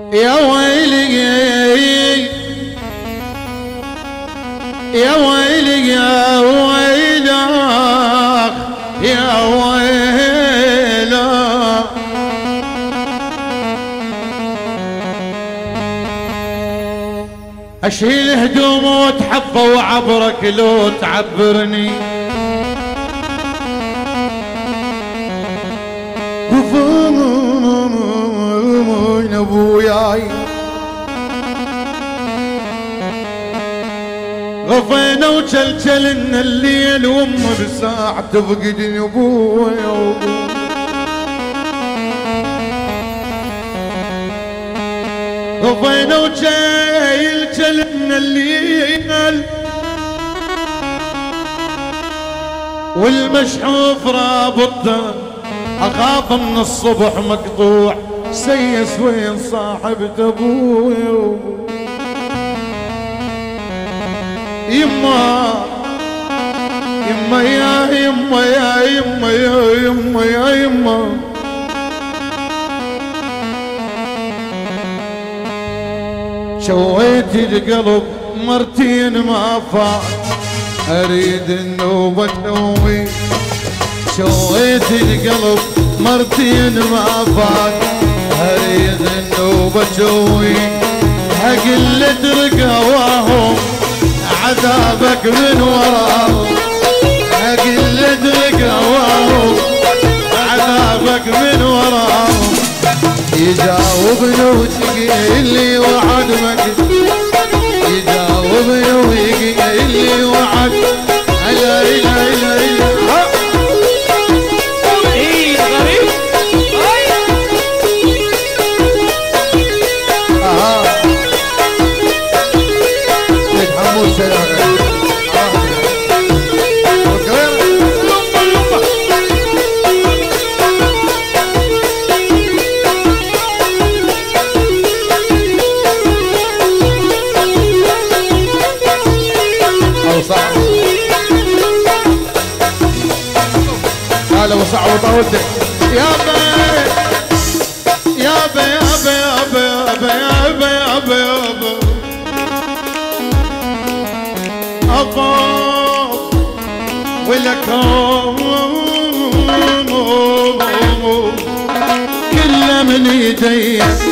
يا ويلي يا ويلي يا ويلك يا ويلك، اشيل هدوم واتحفى وعبرك لو تعبرني، وفين ابوياي غفينا وجلجلنا الليل وام بساعة تفقدني ابويا، غفينا وجلجلنا الليل والمشحوف رابطه، اخاف من الصبح مقطوع سيس وين صاحبة ابويا، يما يما يا يما يا يما يا يما يا يما، شويت القلب مرتين ما فات، اريد النوبة تنومي، شويت القلب مرتين ما فات، اريد النوبة تشوي، حقلت رقواهم عذابك من وراهم، حقلت رقواهم عذابك من وراهم، يجاوبني وتقيل لي وعد مكت، يجاوبني ويقيل لي وعد لا اله الا الله. هلا وسع وطولتك يا با يا با يا با يا با يا با يا با يا با، أخاف ولك كله من ايدي